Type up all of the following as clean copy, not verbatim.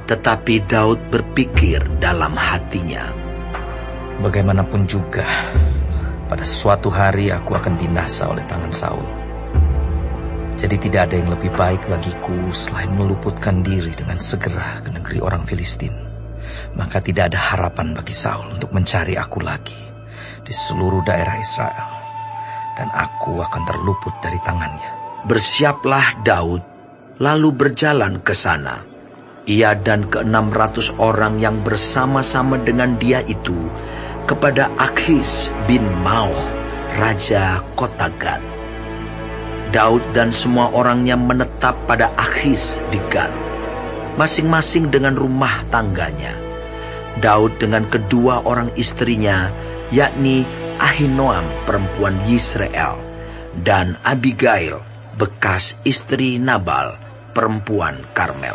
Tetapi Daud berpikir dalam hatinya, bagaimanapun juga, pada suatu hari aku akan binasa oleh tangan Saul. Jadi tidak ada yang lebih baik bagiku selain meluputkan diri dengan segera ke negeri orang Filistin. Maka tidak ada harapan bagi Saul untuk mencari aku lagi di seluruh daerah Israel. Dan aku akan terluput dari tangannya. Bersiaplah Daud, lalu berjalan ke sana. Ia dan ke-600 orang yang bersama-sama dengan dia itu kepada Akhis bin Mauh, raja kota Gad. Daud dan semua orangnya menetap pada Akhis di Gad, masing-masing dengan rumah tangganya. Daud dengan kedua orang istrinya, yakni Ahinoam perempuan Yisrael, dan Abigail bekas istri Nabal perempuan Karmel.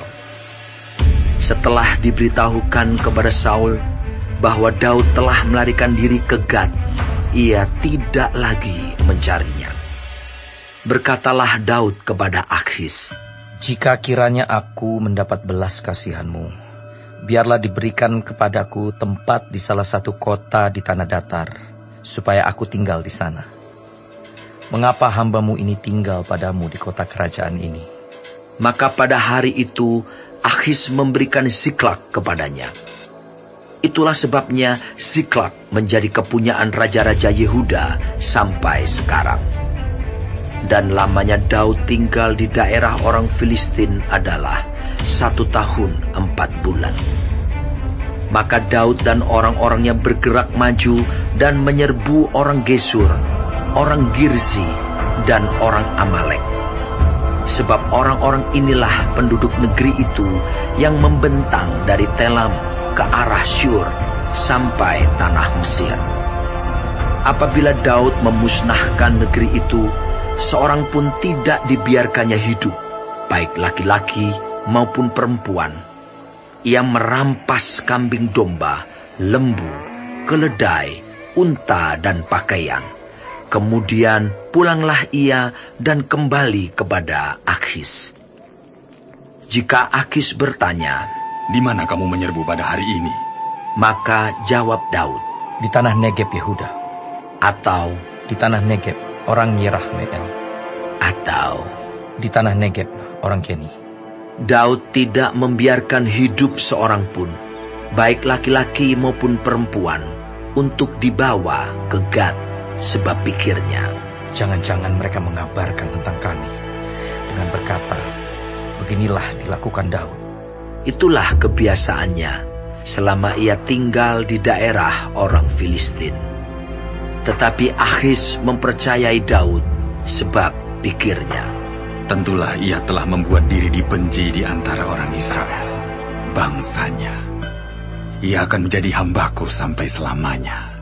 Setelah diberitahukan kepada Saul bahwa Daud telah melarikan diri ke Gad, ia tidak lagi mencarinya. Berkatalah Daud kepada Akhis, jika kiranya aku mendapat belas kasihanmu, biarlah diberikan kepadaku tempat di salah satu kota di tanah datar, supaya aku tinggal di sana. Mengapa hambamu ini tinggal padamu di kota kerajaan ini? Maka pada hari itu Akhis memberikan Siklak kepadanya. Itulah sebabnya Siklak menjadi kepunyaan raja-raja Yehuda sampai sekarang. Dan lamanya Daud tinggal di daerah orang Filistin adalah 1 tahun 4 bulan. Maka Daud dan orang-orangnya bergerak maju dan menyerbu orang Gesur, orang Girzi, dan orang Amalek. Sebab orang-orang inilah penduduk negeri itu yang membentang dari Telam ke arah Syur sampai tanah Mesir. Apabila Daud memusnahkan negeri itu, seorang pun tidak dibiarkannya hidup, baik laki-laki maupun perempuan. Ia merampas kambing domba, lembu, keledai, unta, dan pakaian. Kemudian pulanglah ia dan kembali kepada Akhis. Jika Akhis bertanya, di mana kamu menyerbu pada hari ini? Maka jawab Daud, di tanah Negeb Yehuda. Atau di tanah Negeb orang Yerahmeel. Atau di tanah Negeb orang Keni. Daud tidak membiarkan hidup seorang pun, baik laki-laki maupun perempuan, untuk dibawa ke Gad, sebab pikirnya, jangan-jangan mereka mengabarkan tentang kami dengan berkata, beginilah dilakukan Daud. Itulah kebiasaannya selama ia tinggal di daerah orang Filistin. Tetapi Akhis mempercayai Daud sebab pikirnya, tentulah ia telah membuat diri dibenci di antara orang Israel, bangsanya. Ia akan menjadi hambaku sampai selamanya.